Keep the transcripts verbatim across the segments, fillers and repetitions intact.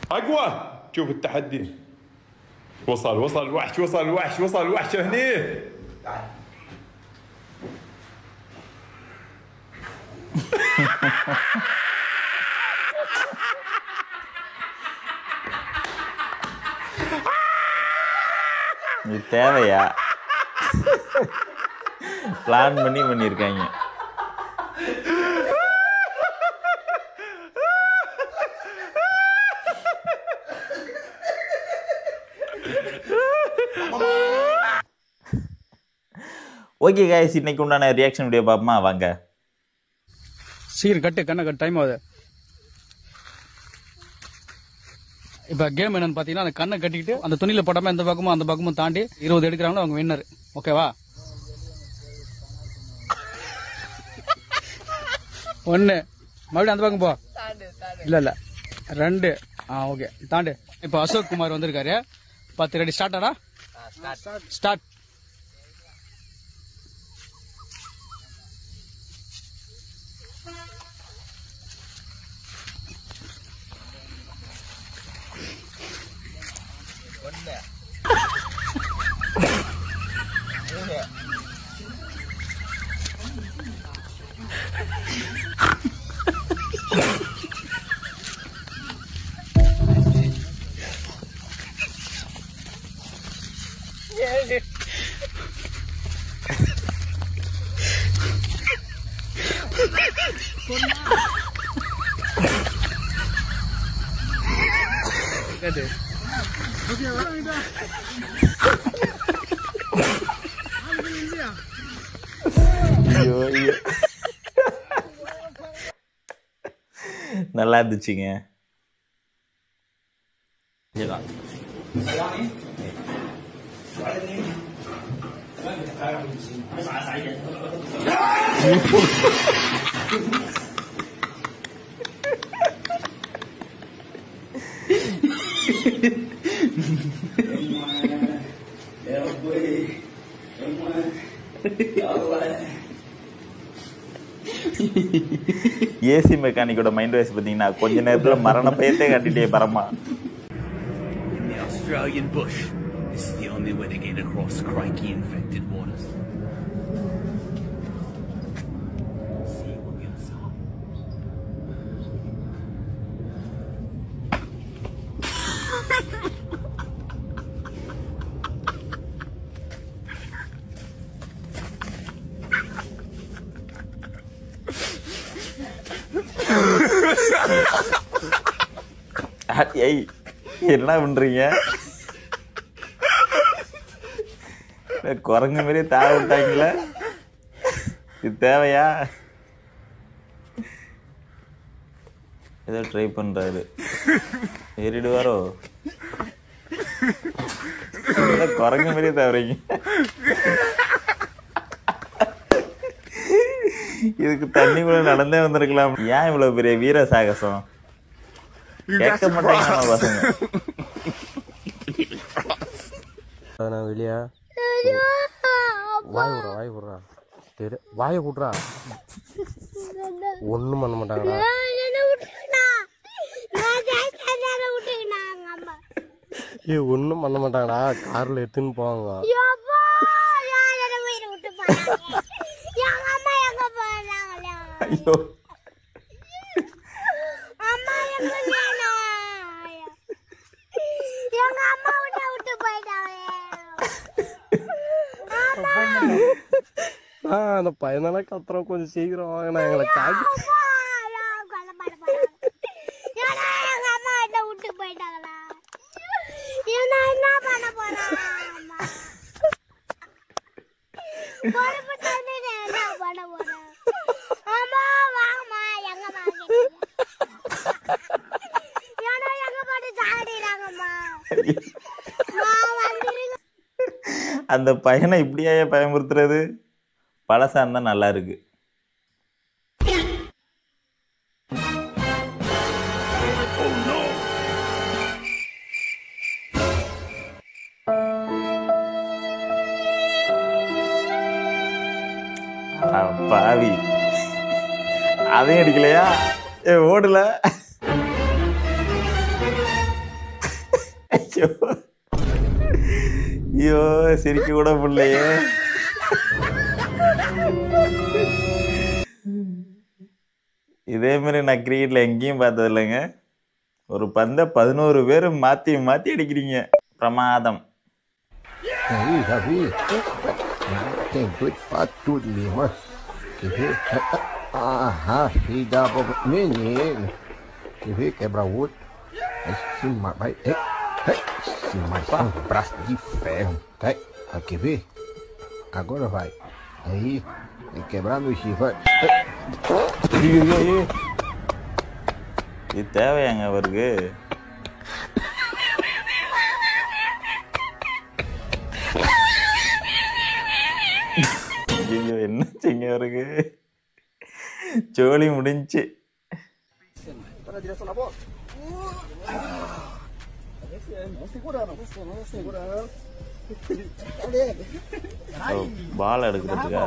اقوى. شوف التحدي. وصل وصل الوحش وصل الوحش وصل الوحش هني. تعال. இது தேவையா? பிளான் பண்ணி பண்ணியிருக்காங்க. ஓகே गाइस, இன்னைக்கு உண்டான ரியாக்ஷன் வீடியோ பாப்போமா? வாங்க. சீக்கிரம் கட்டு, கண்ணை கட்டு, டைம் ஆகுது. இப்போ கேம் என்னன்னு பார்த்தீங்கன்னா, அந்த கண்ணை கட்டிக்கிட்டு அந்த துணியில் போடாமல் எந்த பக்கமும் அந்த பக்கமும் தாண்டி இருபது எடுக்கிறாங்களோ அவங்க வின்னர். ஓகேவா? ஒன்று, மறுபடியும் அந்த பக்கம் போ. இல்லை இல்லை ரெண்டு. ஆ ஓகே, தாண்டு. இப்போ அசோக் குமார் வந்திருக்காரு. பத்து ரெடி ஸ்டார்டாடா? ஸ்டார்ட். நல்லா இருந்துச்சுங்க. ஏசி மெக்கானிக்கோட மைண்ட் வாய்ஸ் பாத்தீங்கன்னா கொஞ்ச நேரத்துல மரண பயத்தை காட்டிட்டே பரமா. In the Australian bush, this is the only way to get across crikey infected waters. See what we saw. ஏய், என்ன பண்றீங்க? குரங்கு மாதிரி தாழ விட்டாங்களே, இது தேவையா? ஏதோ ட்ரை பண்றாரு, ஏறிடுவாரோ? குரங்கு மாதிரி தவறீங்க. இதுக்கு தண்ணி கூட நடந்தே வந்திருக்கலாம். ஏன் இவ்வளவு பெரிய வீர சாகசம்? கேட்க மாட்டாங்க பசங்க. வெளியா வாய் விட்றா, வாய் விட்றா, சரி வாயை விட்றா. ஒன்றும் பண்ண மாட்டாங்கடா. ஏ ஒன்றும் பண்ண மாட்டாங்கடா, காரில் எடுத்துன்னு போவாங்க. ஐயோ, அந்த பையனால கத்துறோம், கொஞ்சம் சீக்கிரம் வாங்கினா எங்களை காக்கி. அந்த பையனை இப்படியா பயமுறுத்துறது? பழசா இருந்தா நல்லா இருக்கு. பாவி, அதையும் அடிக்கலையா? ஏ ஓடல. ஐயோ ஐயோ சிரிக்க கூட முடியலையே. இதே மாதிரி நான் கிரிக்கெட்ல எங்கேயும் பார்த்தது இல்லைங்க. ஒரு பந்தை பதினோரு பேர் மாத்தி மாத்தி அடிக்கிறீங்க. பிரமாதம். Aí, Davi, tem dois pra tudo mesmo. Quer ver? Ah, filho da boba. Menino. Quer ver? Quebra o outro. Aí cima, vai. Ei, ei. Cima, um braço de ferro. Vai. Vai, quer ver? Agora vai. Aí, tem que quebrar no chifre. Vai. இது தேவையாங்க அவருக்கு? ஐயோ என்ன செய்ய அவருக்கு? ஜோலி முடிஞ்சு. பால் எடுக்கிறதுக்கா?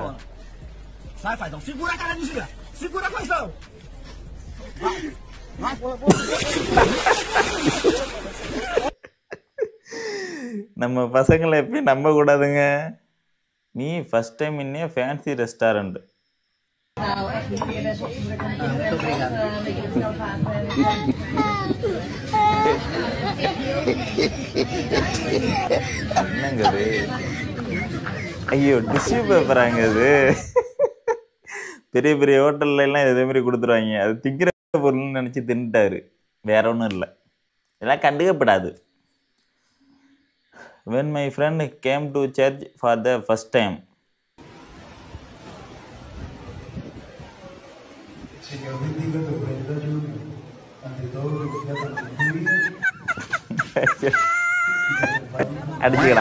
நம்ம பசங்களை எப்பயும் நம்ப கூடாதுங்க. நீ ஃபர்ஸ்ட் டைம் இன்னே ஃபேன்சி ரெஸ்டாரண்ட். என்னங்க அது? ஐயோ டிஷ்யூ பேப்பராங்க அது. பெரிய பெரிய ஹோட்டல்ல எல்லாம் இதே மாதிரி கொடுத்துருவாங்க. அது திங்கிற பொருள்னு நினைச்சு தின்னுட்டாரு. வேற ஒன்றும் இல்லை. இதெல்லாம் கண்டுக்கப்படாது. When my friend came to church for the first time. அடிச்சுக்கடா.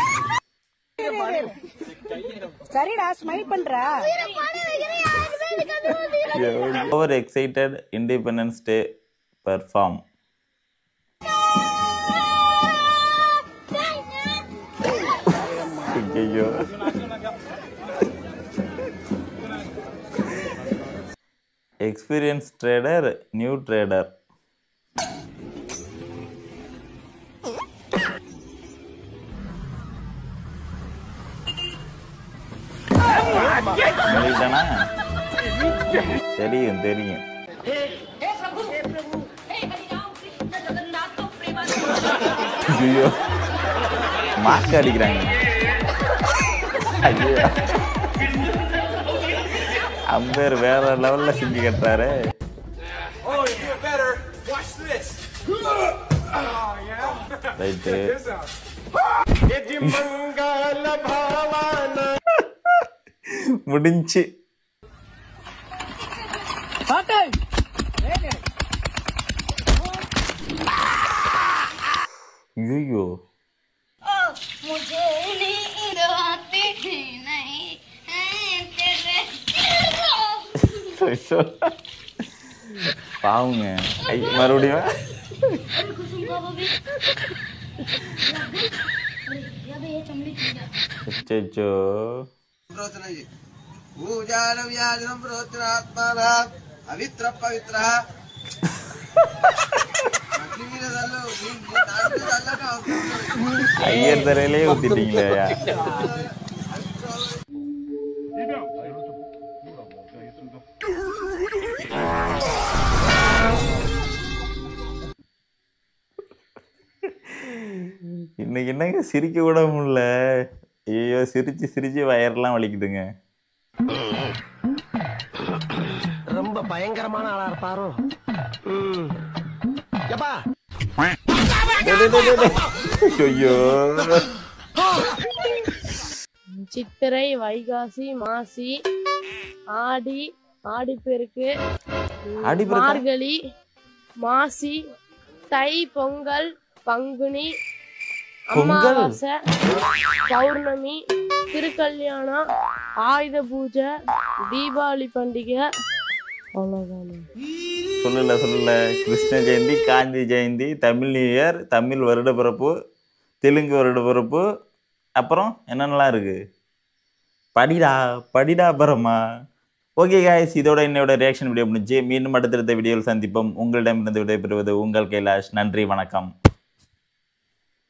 சரிடா ஸ்மைல் பண்றா. Over excited Independence Day perform. ஐயோ எக்ஸ்பீரியன்ஸ் ட்ரேடர் நியூ ட்ரேடர். தெரியும் தெரியும். ஐயோ மாஸ்க் அடிக்கிறாங்க. ஐயோ அம்பேர் வேற லெவல்ல செஞ்சு கட்டுறாரு. ரைட்டு முடிஞ்சு. ஐயோ பாவுங்க. மறுபடியும் அச்சோ पवित्र पवित्र ஐயர் தரையிலே ஊத்திட்டீங்களா? இன்னைக்கு என்னங்க சிரிக்க கூட முடியல. ஐயோ சிரிச்சு சிரிச்சு வயர்லாம் வலிக்குதுங்க. ரொம்ப பயங்கரமான ஆளா இருப்பாரோ? ஐயோ சித்திரை, வைகாசி, மாசி, ஆடி, ஆடிப்பெருக்கு, மார்கழி, மாசி, தை, பொங்கல், பங்குனி, அமாவாசை, பௌர்ணமி, திருக்கல்யாணம், ஆயுத பூஜை, தீபாவளி பண்டிகை. அவ்வளவுதானே? சொல்லல சொல்லல. கிருஷ்ண ஜெயந்தி, காந்தி ஜெயந்தி, தமிழ் நியூ இயர், தமிழ் வருட பிறப்பு, தெலுங்கு வருட பிறப்பு, அப்புறம் என்னென்னலாம் இருக்கு? படிடா படிடா பரமா. ஓகே காய்ஸ், இதோட என்னோட ரியாக்ஷன் வீடியோ முடிஞ்சு. மீண்டும் அடுத்தடுத்த வீடியோவில் சந்திப்போம். உங்களிடம் இருந்து விடைபெறுவது உங்கள் கைலாஷ். நன்றி, வணக்கம்.